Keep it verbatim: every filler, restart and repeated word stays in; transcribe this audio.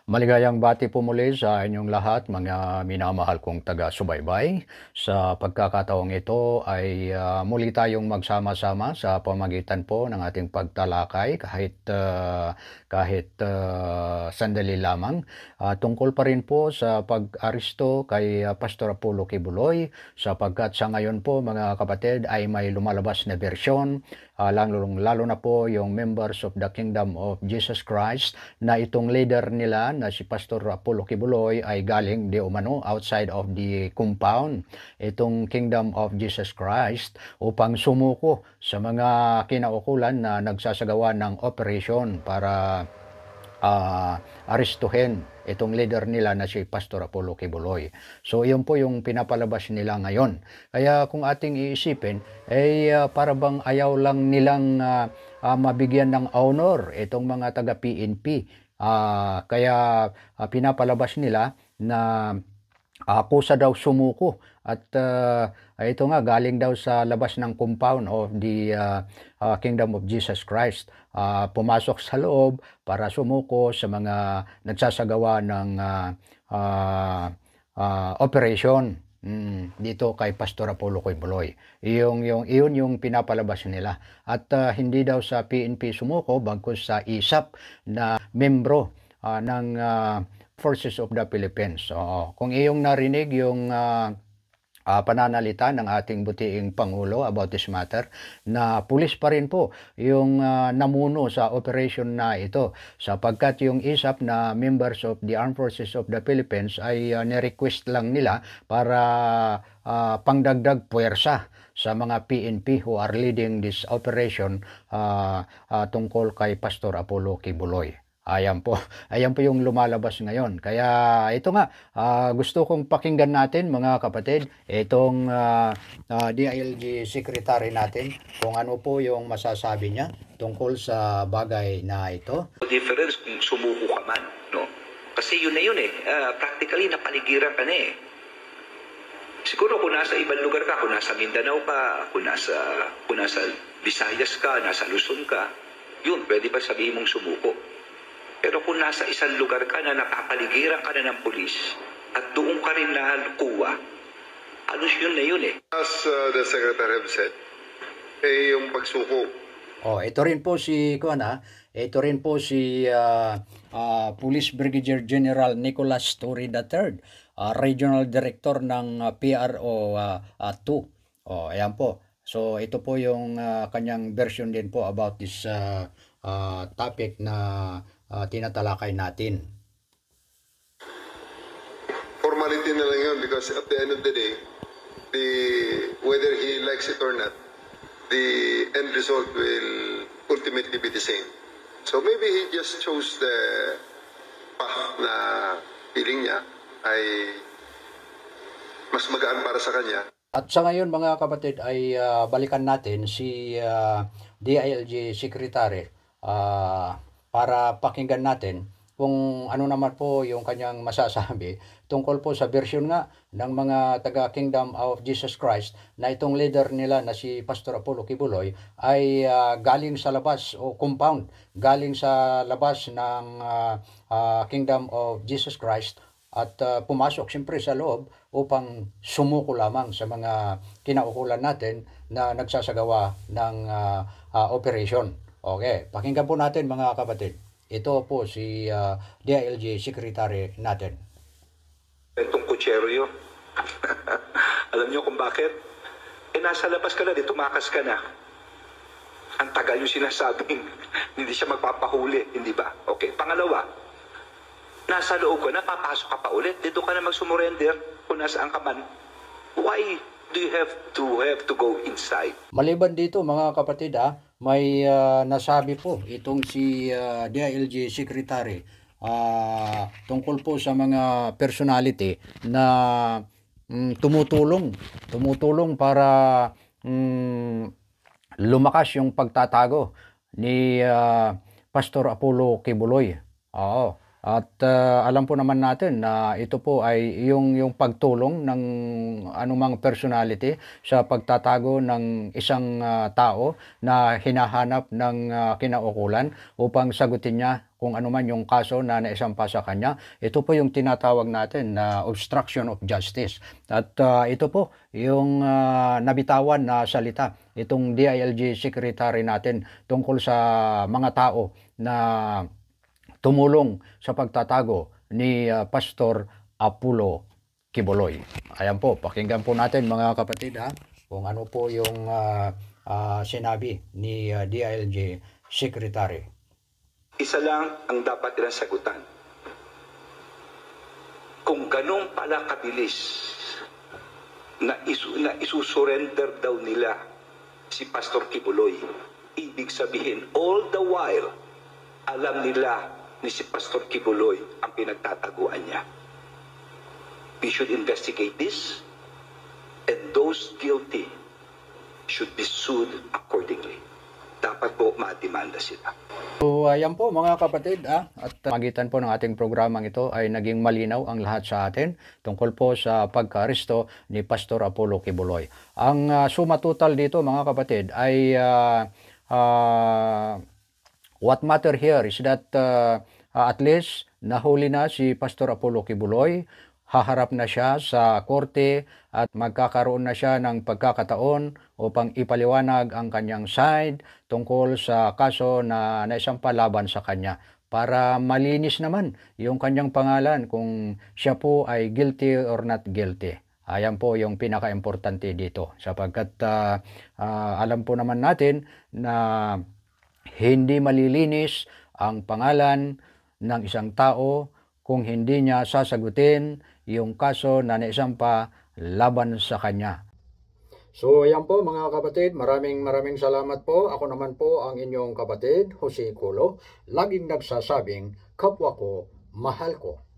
Maligayang bati po muli sa inyong lahat, mga minamahal kong taga-subaybay. Sa pagkakataong ito ay ah, muli tayong magsama-sama sa pamagitan po ng ating pagtalakay kahit ah, kahit ah, sandali lamang. Ah, tungkol pa rin po sa pag-aristo kay ah, Pastor Apollo Kibuloy, sapagkat sa ngayon po mga kapatid ay may lumalabas na bersyon, ah, lalo, lalo na po yung members of the Kingdom of Jesus Christ, na itong leader nila na si Pastor Apollo Kibuloy ay galing di umano outside of the compound, itong Kingdom of Jesus Christ, upang sumuko sa mga kinaukulan na nagsasagawa ng operation para uh, aristuhin itong leader nila na si Pastor Apollo Kibuloy. So iyon po yung pinapalabas nila ngayon. Kaya kung ating iisipin, ay uh, para bang ayaw lang nilang uh, uh, mabigyan ng honor itong mga taga-P N P. Uh, kaya uh, pinapalabas nila na uh, kusa daw sumuko at uh, ito nga galing daw sa labas ng compound of the uh, uh, Kingdom of Jesus Christ. Uh, pumasok sa loob para sumuko sa mga nagsasagawa ng uh, uh, uh, operation mm, dito kay Pastor Apollo Kibuloy. Yung, yung, iyon yung pinapalabas nila. At uh, hindi daw sa P N P sumuko, bagkus sa I S A P na membro uh, ng uh, Forces of the Philippines. So, kung iyong narinig yung uh, Uh, pananalita ng ating butiing Pangulo about this matter, na pulis pa rin po yung uh, namuno sa operation na ito, sapagkat yung I S A P na members of the Armed Forces of the Philippines ay uh, nirequest lang nila para uh, pangdagdag puwersa sa mga P N P who are leading this operation uh, uh, tungkol kay Pastor Apollo Kibuloy. Ayan po. Ayan po yung lumalabas ngayon. Kaya ito nga, uh, gusto kong pakinggan natin mga kapatid, itong uh, uh, D I L G Secretary natin, kung ano po yung masasabi niya tungkol sa bagay na ito. Difference kung sumuko ka man, no? Kasi yun na yun eh. Uh, practically, napaligiran ka na eh. Siguro kung nasa ibang lugar ka, kung nasa Mindanao ka, kung nasa, kung nasa Visayas ka, nasa Luzon ka, yun, pwede pa sabihin mong sumuko. Pero kung nasa isang lugar ka na napapaligiran ka na ng pulis at doon ka rin nakuha, alos yun na yun eh. As uh, the Secretary have said, eh yung pagsuko. Oh, ito rin po si Kuana, ito rin po si uh, uh, Police Brigadier General Nicholas Story the third, uh, Regional Director ng uh, P R O two. Oh, ayan po. So ito po yung uh, kanyang version din po about this uh, uh, topic na uh, tinatalakay natin. Formality na lang yun because at the end of the day, the whether he likes it or not, the end result will ultimately be the same. So maybe he just chose the path na feeling niya ay mas magaan para sa kanya. At sa ngayon mga kapatid ay uh, balikan natin si uh, D I L G Secretary uh, para pakinggan natin kung ano naman po yung kanyang masasabi tungkol po sa version nga ng mga taga Kingdom of Jesus Christ na itong leader nila na si Pastor Apollo Kibuloy ay uh, galing sa labas o compound, galing sa labas ng uh, uh, Kingdom of Jesus Christ at uh, pumasok siyempre sa loob upang sumuko lamang sa mga kinaukulan natin na nagsasagawa ng uh, uh, operation. Okay, pakinggan po natin mga kapatid. Ito po si uh, D I L G Secretary natin. Itong kutsero yun. Alam niyo kung bakit? Eh nasa labas ka na, di tumakas ka na. Ang tagal yung sinasabing hindi siya magpapahuli, hindi ba? Okay, pangalawa, nasa loob ka na, papasok ka pa ulit. Dito ka na magsumurrender kung nasaan ka man. Why do you have to have to go inside? Maliban dito mga kapatid, ah, may uh, nasabi po itong si uh, D I L G Secretary uh, tungkol po sa mga personality na um, tumutulong, tumutulong para um, lumakas yung pagtatago ni uh, Pastor Apollo Kibuloy. Oo. At uh, alam po naman natin na ito po ay yung yung pagtulong ng anumang personality sa pagtatago ng isang uh, tao na hinahanap ng uh, kinaukulan upang sagutin niya kung ano man yung kaso na naisampa sa kanya. Ito po yung tinatawag natin na obstruction of justice. At uh, ito po yung uh, nabitawan na salita, itong D I L G secretary natin tungkol sa mga tao na tumulong sa pagtatago ni uh, Pastor Apollo Kibuloy. Ayan po, pakinggan po natin mga kapatid ha, kung ano po yung uh, uh, sinabi ni uh, D I L G secretary. Isa lang ang dapat nilang sagutan. Kung ganong pala kabilis na, isu na isusurrender daw nila si Pastor Kibuloy, ibig sabihin, all the while, alam nila ni si Pastor Kibuloy ang pinagtataguan niya. We should investigate this, and those guilty should be sued accordingly. Dapat po mademanda sila. So ayan po mga kapatid ah, at uh, magitan po ng ating programang ito ay naging malinaw ang lahat sa atin tungkol po sa pagka-aresto ni Pastor Apollo Kibuloy. Ang uh, suma total dito mga kapatid ay uh, uh, what matter here is that uh, uh, at least nahuli na si Pastor Apollo Kibuloy, haharap na siya sa korte at magkakaroon na siya ng pagkakataon upang ipaliwanag ang kanyang side tungkol sa kaso na naisampa laban sa kanya para malinis naman yung kanyang pangalan kung siya po ay guilty or not guilty. Ayan po yung pinaka-importante dito sapagkat uh, uh, alam po naman natin na hindi malilinis ang pangalan ng isang tao kung hindi niya sasagutin yung kaso na naisampa laban sa kanya. So ayan po mga kapatid, maraming maraming salamat po. Ako naman po ang inyong kapatid, Jose Culo, laging nagsasabing, kapwa ko, mahal ko.